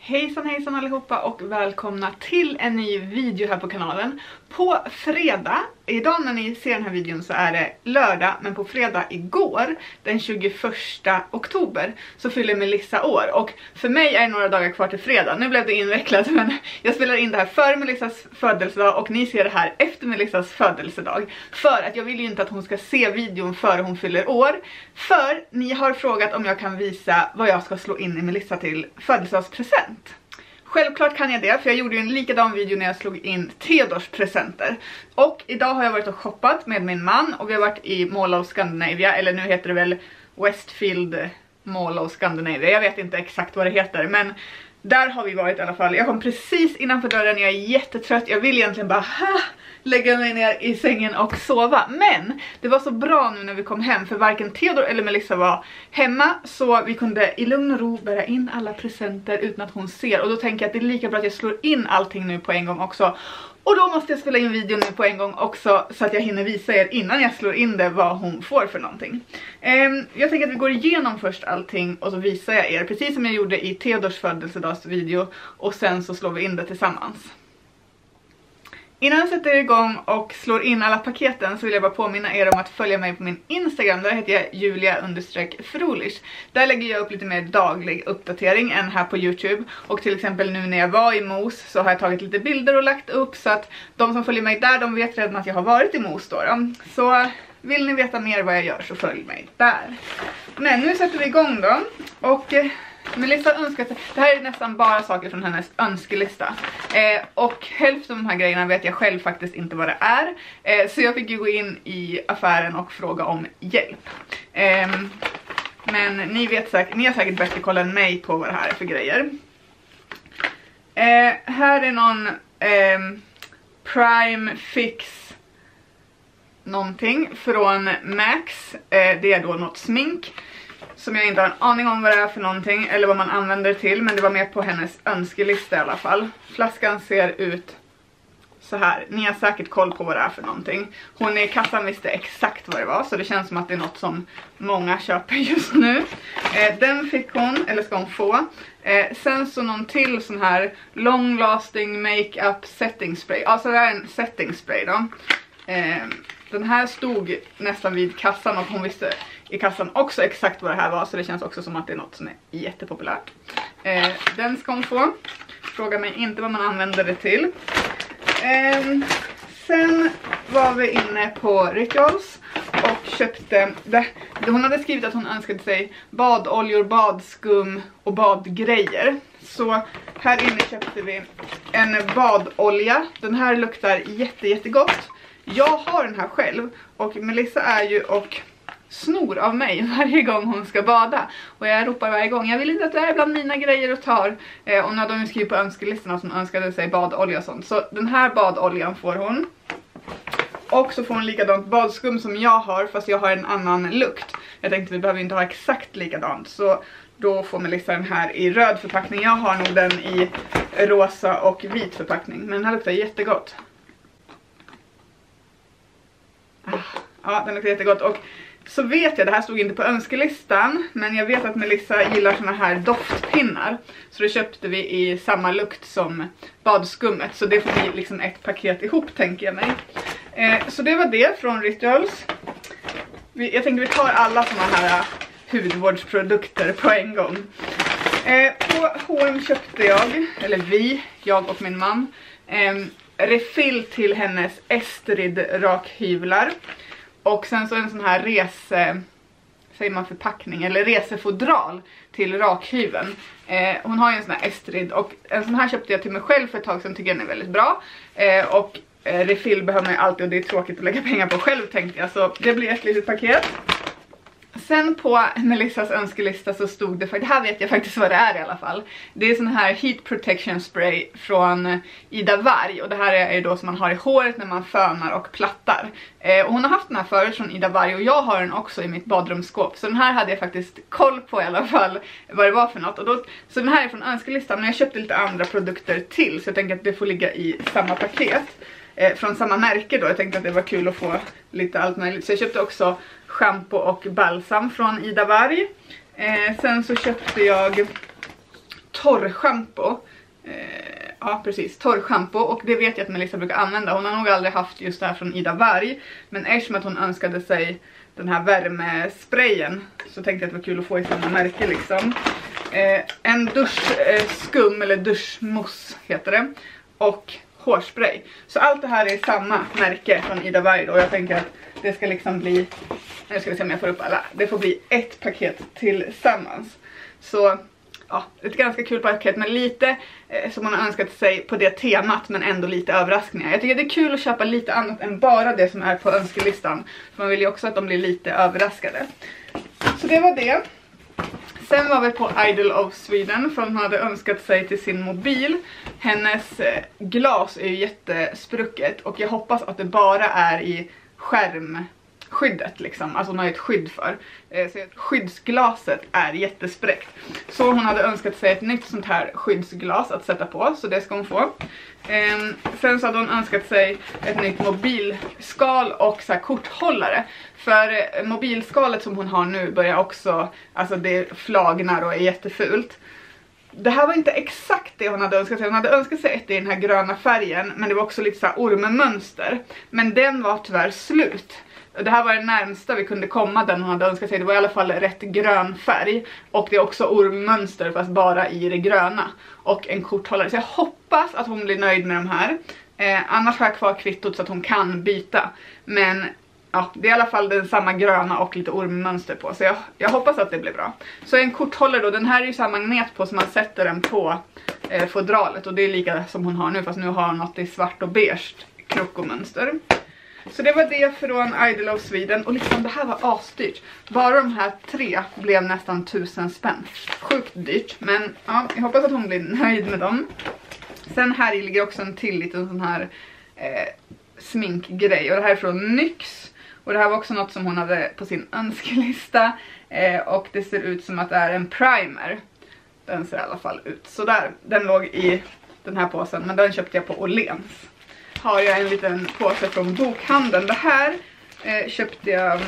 Hejsan allihopa och välkomna till en ny video här på kanalen. På fredag, idag när ni ser den här videon så är det lördag, men på fredag igår, den 21 oktober, så fyller Melissa år. Och för mig är det några dagar kvar till fredag. Nu blev det invecklat, men jag spelar in det här före Melissas födelsedag och ni ser det här efter Melissas födelsedag. För att jag vill ju inte att hon ska se videon före hon fyller år. För ni har frågat om jag kan visa vad jag ska slå in i Melissa till födelsedagspresent. Självklart kan jag det, för jag gjorde ju en likadan video när jag slog in Theodors presenter. Och idag har jag varit och shoppat med min man och vi har varit i Mall of Scandinavia, eller nu heter det väl Westfield Mall of Scandinavia. Jag vet inte exakt vad det heter, men där har vi varit i alla fall. Jag kom precis innanför dörren, jag är jättetrött, jag vill egentligen bara lägga mig ner i sängen och sova. Men det var så bra nu när vi kom hem, för varken Theodor eller Melissa var hemma, så vi kunde i lugn och ro bära in alla presenter utan att hon ser. Och då tänker jag att det är lika bra att jag slår in allting nu på en gång också. Och då måste jag spela in videon nu på en gång också, så att jag hinner visa er innan jag slår in det vad hon får för någonting. Jag tänker att vi går igenom först allting och så visar jag er, precis som jag gjorde i Theodors födelsedagsvideo, och sen så slår vi in det tillsammans. Innan jag sätter igång och slår in alla paketen så vill jag bara påminna er om att följa mig på min Instagram. Där heter jag Julia_Frolish. Där lägger jag upp lite mer daglig uppdatering än här på YouTube. Och till exempel nu när jag var i Mos så har jag tagit lite bilder och lagt upp, så att de som följer mig där, de vet redan att jag har varit i Mos då. Så vill ni veta mer vad jag gör så följ mig där. Men nu sätter vi igång då. Och Melissa önskar sig, det här är nästan bara saker från hennes önskelista. Och hälften av de här grejerna vet jag själv faktiskt inte vad det är. Så jag fick ju gå in i affären och fråga om hjälp. Men ni har säkert bättre koll än mig på vad det här är för grejer. Här är någon Prime Fix någonting från Max. Det är då något smink som jag inte har en aning om vad det är för någonting eller vad man använder till, men det var med på hennes önskelista i alla fall. Flaskan ser ut så här. Ni har säkert koll på vad det är för någonting. Hon i kassan visste exakt vad det var, så det känns som att det är något som många köper just nu. Den fick hon, eller ska hon få. Sen så någon till sån här long lasting makeup setting spray. Alltså det är en setting spray då. Den här stod nästan vid kassan och hon visste i kassan också exakt vad det här var, så det känns också som att det är något som är jättepopulärt. Den ska hon få. Fråga mig inte vad man använder det till. Sen var vi inne på Rituals och köpte hon hade skrivit att hon önskade sig badoljor, badskum och badgrejer. Så här inne köpte vi en badolja. Den här luktar jättegott. Jag har den här själv och Melissa är ju och snor av mig varje gång hon ska bada. Och jag ropar varje gång, jag vill inte att det är bland mina grejer och tar. Och när de skriver på önskelistorna som önskade sig badolja och sånt. Så den här badoljan får hon. Och så får hon likadant badskum som jag har, fast jag har en annan lukt. Jag tänkte vi behöver inte ha exakt likadant. Så då får Melissa den här i röd förpackning. Jag har nog den i rosa och vit förpackning. Men den här luktar jättegott. Ja, den luktar jättegott. Och så vet jag, det här stod inte på önskelistan, men jag vet att Melissa gillar såna här doftpinnar. Så det köpte vi i samma lukt som badskummet. Så det får bli liksom ett paket ihop, tänker jag mig. Så det var det från Rituals. Jag tänkte vi tar alla såna här hudvårdsprodukter på en gång. På H&M köpte jag och min man, refill till hennes Estrid rakhyvlar. Och sen så en sån här förpackning eller resefodral till rakhyveln. Hon har ju en sån här Estrid och en sån här köpte jag till mig själv för ett tag sedan, tycker den är väldigt bra. Och refill behöver man ju alltid och det är tråkigt att lägga pengar på själv, tänkte jag. Så det blir ett litet paket. Sen på Melissas önskelista så stod det, för det här vet jag faktiskt vad det är i alla fall. Det är sån här heat protection spray från Ida Varg. Och det här är ju då som man har i håret när man fönar och plattar. Och hon har haft den här förut från Ida Varg och jag har den också i mitt badrumsskåp. Så den här hade jag faktiskt koll på i alla fall vad det var för något. Och så den här är från önskelistan, men jag köpte lite andra produkter till. Så jag tänker att det får ligga i samma paket. Från samma märke då. Jag tänkte att det var kul att få lite allt möjligt. Så jag köpte också shampoo och balsam från Ida Varg. Sen så köpte jag torrschampo. Ja precis, torrschampo, och det vet jag att Melissa brukar använda. Hon har nog aldrig haft just det här från Ida Warg, men eftersom att hon önskade sig den här värmesprayen så tänkte jag att det var kul att få i samma märke liksom. En duschskum eller duschmousse heter det, och hårspray. Så allt det här är samma märke från Ida Warg då, och jag tänker att det ska liksom bli, nu ska vi se om jag får upp alla, det får bli ett paket tillsammans. Så ja, ett ganska kul paket med lite som man har önskat sig på det temat, men ändå lite överraskningar. Jag tycker det är kul att köpa lite annat än bara det som är på önskelistan. För man vill ju också att de blir lite överraskade. Så det var det. Sen var vi på Idol of Sweden, för hon hade önskat sig till sin mobil. Hennes glas är ju jättesprucket, och jag hoppas att det bara är i skärmskyddet liksom, alltså hon har ett skydd för. Så skyddsglaset är jättespräckt. Så hon hade önskat sig ett nytt sånt här skyddsglas att sätta på, så det ska hon få. Sen så hade hon önskat sig ett nytt mobilskal och så här korthållare. För mobilskalet som hon har nu börjar också, alltså det flagnar och är jättefult. Det här var inte exakt det hon hade önskat sig. Hon hade önskat sig ett i den här gröna färgen, men det var också lite så här ormmönster. Men den var tyvärr slut. Det här var det närmsta vi kunde komma den hon hade önskat sig. Det var i alla fall rätt grön färg. Och det är också ormmönster fast bara i det gröna. Och en korthållare. Så jag hoppas att hon blir nöjd med de här. Annars har jag kvar kvittot så att hon kan byta. Men ja, det är i alla fall den samma gröna och lite ormmönster på. Så jag hoppas att det blir bra. Så en korthållare då. Den här är ju så här magnet på, så man sätter den på fodralet. Och det är lika som hon har nu, fast nu har hon något i svart och beige krokomönster. Så det var det från Idol of Sweden. Och liksom det här var asdyrt. Bara de här 3 blev nästan 1000 spänn. Sjukt dyrt. Men ja, jag hoppas att hon blir nöjd med dem. Sen här ligger också en till liten sån här sminkgrej. Och det här är från NYX. Och det här var också något som hon hade på sin önskelista. Och det ser ut som att det är en primer. Den ser i alla fall ut så där. Den låg i den här påsen, men den köpte jag på Åhléns. Har jag en liten påse från bokhandeln. Det här köpte jag,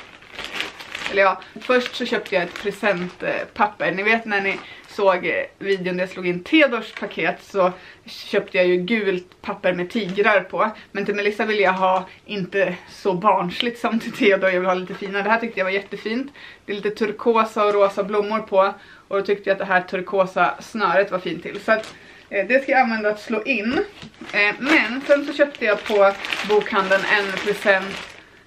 eller ja, först så köpte jag ett presentpapper. Ni vet när ni såg videon där jag slog in Theodors paket, så köpte jag ju gult papper med tigrar på. Men till Melissa vill jag ha inte så barnsligt som till Theodor, jag vill ha lite finare. Det här tyckte jag var jättefint. Det är lite turkosa och rosa blommor på. Och då tyckte jag att det här turkosa snöret var fint till. Så att det ska jag använda att slå in. Men sen så köpte jag på bokhandeln en present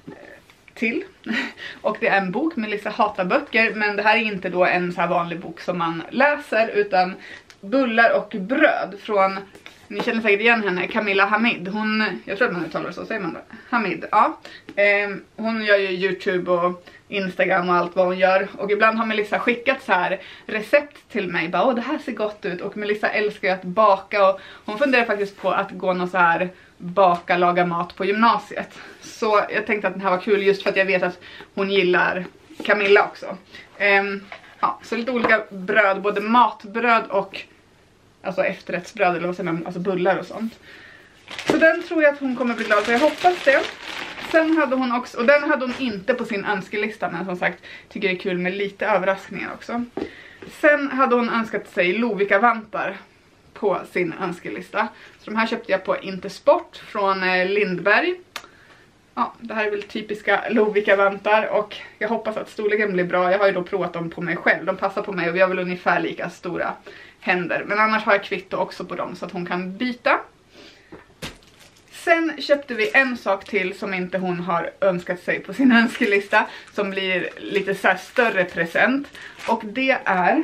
till. Och det är en bok. Melissa hatar böcker. Men det här är inte då en så här vanlig bok som man läser, utan bullar och bröd från, ni känner säkert igen henne, Camilla Hamid. Hon, jag tror att man uttalar så, säger man det? Hamid, ja. Hon gör ju YouTube och Instagram och allt vad hon gör. Och ibland har Melissa skickat så här recept till mig. Bara, det här ser gott ut. Och Melissa älskar ju att baka. Och hon funderar faktiskt på att gå någon så här laga mat på gymnasiet. Så jag tänkte att det här var kul just för att jag vet att hon gillar Camilla också. Ja, så lite olika bröd. Både matbröd och alltså efterrättsbröd, eller vad säger man, alltså bullar och sånt. Så den tror jag att hon kommer bli glad för. Jag hoppas det. Sen hade hon också, och den hade hon inte på sin önskelista, men som sagt tycker det är kul med lite överraskningar också. Sen hade hon önskat sig Lovikka-vantar på sin önskelista. Så de här köpte jag på Intersport från Lindberg. Ja, det här är väl typiska Lovikka-vantar, och jag hoppas att storleken blir bra. Jag har ju då provat dem på mig själv. De passar på mig och vi har väl ungefär lika stora händer. Men annars har jag kvitto också på dem så att hon kan byta. Sen köpte vi en sak till som inte hon har önskat sig på sin önskelista, som blir lite så här större present. Och det är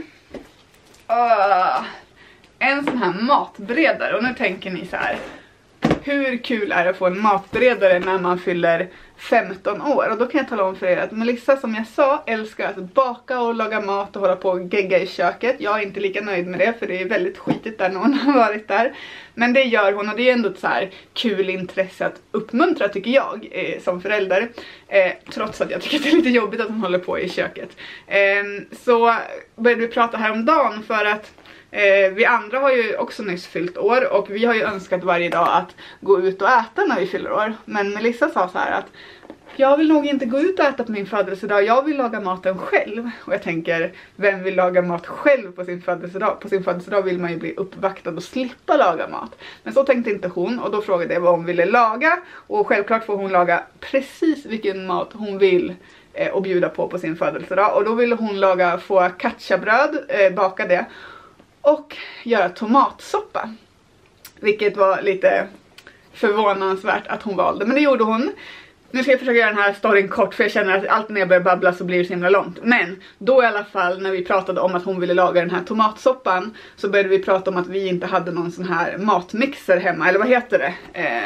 en sån här matberedare. Och nu tänker ni så här: hur kul är det att få en matberedare när man fyller 15 år? Och då kan jag tala om för er att Melissa, som jag sa, älskar att baka och laga mat och hålla på och gegga i köket. Jag är inte lika nöjd med det, för det är väldigt skitigt där när hon har varit där. Men det gör hon, och det är ändå ett så här kul intresse att uppmuntra, tycker jag, som förälder. Trots att jag tycker att det är lite jobbigt att hon håller på i köket. Så började vi prata häromdagen för att vi andra har ju också nyss fyllt år, och vi har ju önskat varje dag att gå ut och äta när vi fyller år. Men Melissa sa så här att jag vill nog inte gå ut och äta på min födelsedag, jag vill laga maten själv. Och jag tänker, vem vill laga mat själv på sin födelsedag? På sin födelsedag vill man ju bli uppvaktad och slippa laga mat. Men så tänkte inte hon, och då frågade jag vad hon ville laga. Och självklart får hon laga precis vilken mat hon vill och bjuda på sin födelsedag. Och då ville hon laga focacciabröd, baka det och göra tomatsoppa. Vilket var lite förvånansvärt att hon valde, men det gjorde hon. Nu ska jag försöka göra den här storyn kort, för jag känner att allt när jag börjar babbla så blir det så himla långt. Men då i alla fall, när vi pratade om att hon ville laga den här tomatsoppan, så började vi prata om att vi inte hade någon sån här matmixer hemma. Eller vad heter det?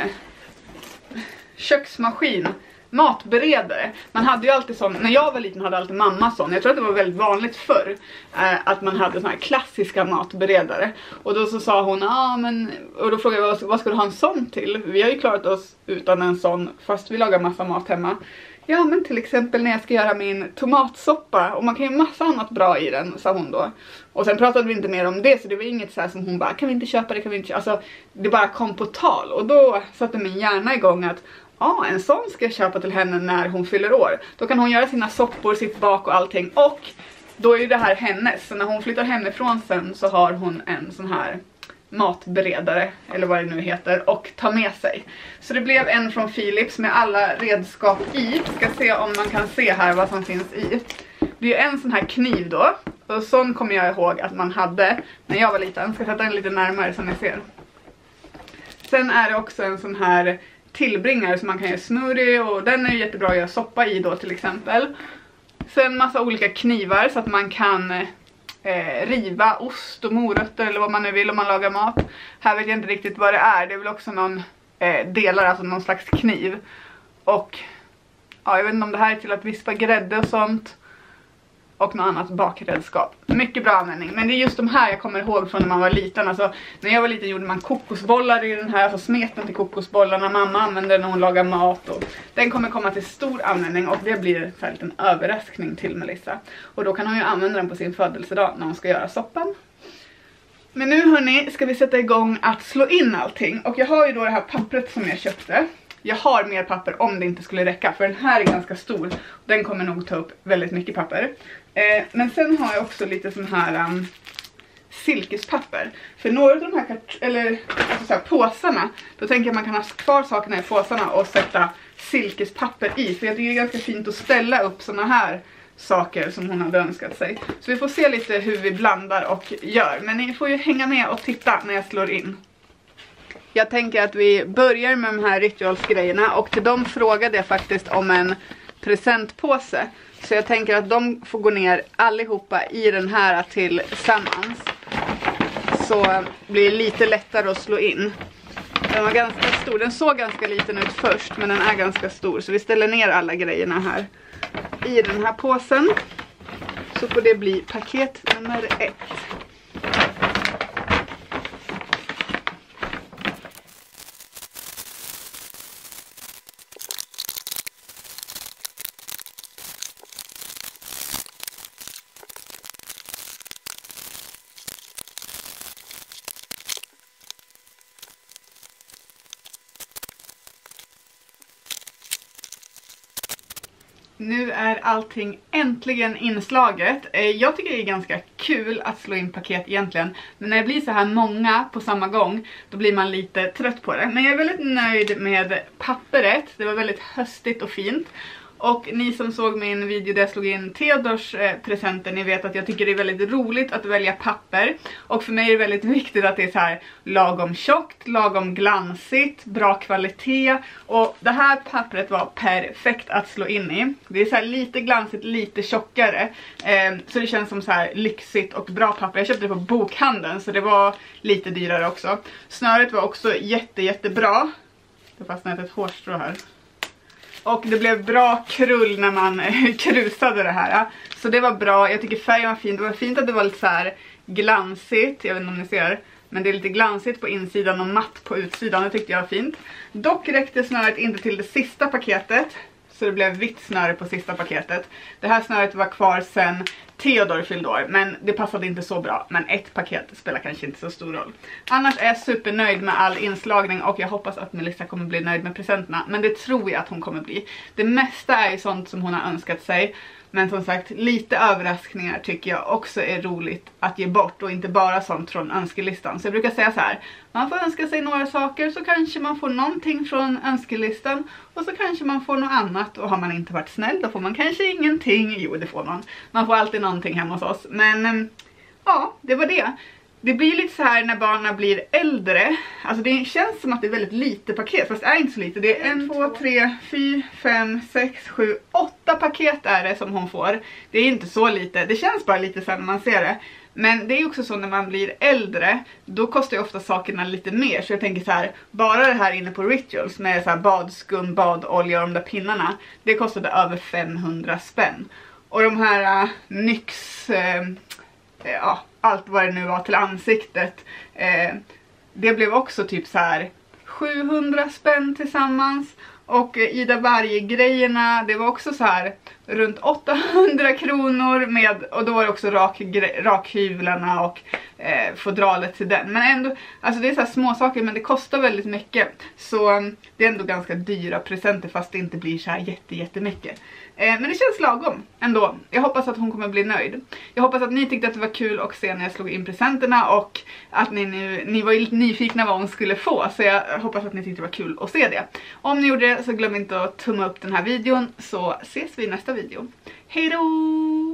Köksmaskin. Matberedare. Man hade ju alltid sån, när jag var liten hade alltid mamma sån. Jag tror att det var väldigt vanligt förr att man hade såna här klassiska matberedare. Och då så sa hon, och då frågade jag, vad ska du ha en sån till? Vi har ju klarat oss utan en sån fast vi lagar massa mat hemma. Ja, men till exempel när jag ska göra min tomatsoppa, och man kan ju massa annat bra i den, sa hon då. Och sen pratade vi inte mer om det, så det var inget så här som hon bara, kan vi inte köpa det, kan vi inte köpa? Alltså, det bara kom på tal. Och då satte min hjärna igång att en sån ska jag köpa till henne när hon fyller år. Då kan hon göra sina soppor, sitt bak och allting. Och då är ju det här hennes. Så när hon flyttar hemifrån sen så har hon en sån här matberedare, eller vad det nu heter, och ta med sig. Så det blev en från Philips med alla redskap i. Ska se om man kan se här vad som finns i. Det är en sån här kniv då. Och sån kommer jag ihåg att man hade när jag var liten. Ska sätta den lite närmare så ni ser. Sen är det också en sån här tillbringare som man kan göra smoothie, och den är ju jättebra att göra soppa i då till exempel. Sen massa olika knivar så att man kan riva ost och morötter eller vad man nu vill om man lagar mat. Här vet jag inte riktigt vad det är. Det är väl också någon delar, alltså någon slags kniv. Och jag vet inte om det här är till att vispa grädde och sånt. Och något annat bakredskap. Mycket bra användning. Men det är just de här jag kommer ihåg från när man var liten. Alltså, när jag var liten gjorde man kokosbollar i den här. Alltså smeten till kokosbollarna. Mamma använde den när hon lagar mat. Och den kommer komma till stor användning. Och det blir en liten överraskning till Melissa. Och då kan hon ju använda den på sin födelsedag när hon ska göra soppan. Men nu hörni ska vi sätta igång att slå in allting. Och jag har ju då det här pappret som jag köpte. Jag har mer papper om det inte skulle räcka, för den här är ganska stor. Den kommer nog ta upp väldigt mycket papper. Men sen har jag också lite sån här silkespapper. För några av de här så här påsarna, då tänker jag att man kan ha kvar sakerna i påsarna och sätta silkespapper i. För jag tycker det är ganska fint att ställa upp såna här saker som hon hade önskat sig. Så vi får se lite hur vi blandar och gör. Men ni får ju hänga med och titta när jag slår in. Jag tänker att vi börjar med de här ritualsgrejerna, och till dem frågade jag faktiskt om en presentpåse. Så jag tänker att de får gå ner allihopa i den här tillsammans. Så blir det lite lättare att slå in. Den var ganska stor, den såg ganska liten ut först, men den är ganska stor. Så vi ställer ner alla grejerna här i den här påsen. Så får det bli paket nummer 1. Nu är allting äntligen inslaget. Jag tycker det är ganska kul att slå in paket egentligen. Men när det blir så här många på samma gång, då blir man lite trött på det. Men jag är väldigt nöjd med pappret. Det var väldigt höstigt och fint. Och ni som såg min video där jag slog in Theodors presenter, ni vet att jag tycker det är väldigt roligt att välja papper. Och för mig är det väldigt viktigt att det är så här lagom tjockt, lagom glansigt, bra kvalitet. Och det här pappret var perfekt att slå in i. Det är så här lite glansigt, lite tjockare. Så det känns som så här lyxigt och bra papper. Jag köpte det på bokhandeln, så det var lite dyrare också. Snöret var också jättebra. Det fastnade ett hårstrå här. Och det blev bra krull när man krusade det här. Så det var bra. Jag tycker färgen var fin. Det var fint att det var lite så här glansigt. Jag vet inte om ni ser. Men det är lite glansigt på insidan och matt på utsidan. Det tyckte jag var fint. Dock räckte snöret inte till det sista paketet. så det blev vitt snöre på sista paketet. Det här snöret var kvar sen Theodor fyllde år, men det passade inte så bra. Men ett paket spelar kanske inte så stor roll. Annars är jag supernöjd med all inslagning och jag hoppas att Melissa kommer bli nöjd med presenterna. Men det tror jag att hon kommer bli. Det mesta är ju sånt som hon har önskat sig. Men som sagt, lite överraskningar tycker jag också är roligt att ge bort och inte bara sånt från önskelistan. Så jag brukar säga så här, man får önska sig några saker så kanske man får någonting från önskelistan och så kanske man får något annat. Och har man inte varit snäll då får man kanske ingenting. Jo, det får man. Man får alltid någonting hemma hos oss. Men ja, det var det. Det blir lite så här när barnen blir äldre. Alltså det känns som att det är väldigt lite paket. Fast det är inte så lite. Det är 1, 2, 3, 4, 5, 6, 7, 8 paket är det som hon får. Det är inte så lite. Det känns bara lite så här när man ser det. Men det är också så när man blir äldre. Då kostar ju ofta sakerna lite mer. Så jag tänker så här. Bara det här inne på Rituals med så här badskum, badolja och de där pinnarna. Det kostade över 500 spänn. Och de här NYX... ja, allt vad det nu var till ansiktet. Det blev också typ så här 700 spänn tillsammans. Och Ida Varje-grejerna, det var också så här runt 800 kronor med, och då var det också rakhyvlarna och fodralet till den. Men ändå, alltså det är så här små saker men det kostar väldigt mycket. Så det är ändå ganska dyra presenter fast det inte blir så här jättemycket. Men det känns lagom ändå. Jag hoppas att hon kommer bli nöjd. Jag hoppas att ni tyckte att det var kul att se när jag slog in presenterna och att ni var lite nyfikna vad hon skulle få. Så jag hoppas att ni tyckte det var kul att se det. Om ni gjorde det så glöm inte att tumma upp den här videon så ses vi i nästa video. Hej då!